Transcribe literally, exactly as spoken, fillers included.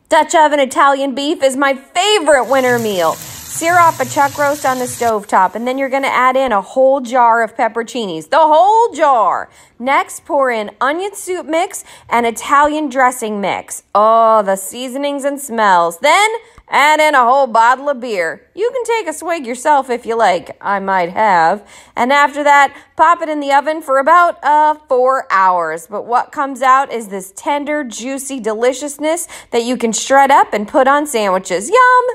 Dutch oven Italian beef is my favorite winter meal. Sear off a chuck roast on the stovetop, and then you're going to add in a whole jar of pepperoncinis. The whole jar. Next, pour in onion soup mix and Italian dressing mix. Oh, the seasonings and smells. Then, add in a whole bottle of beer. You can take a swig yourself if you like. I might have. And after that, pop it in the oven for about uh, four hours. But what comes out is this tender, juicy deliciousness that you can shred up and put on sandwiches. Yum!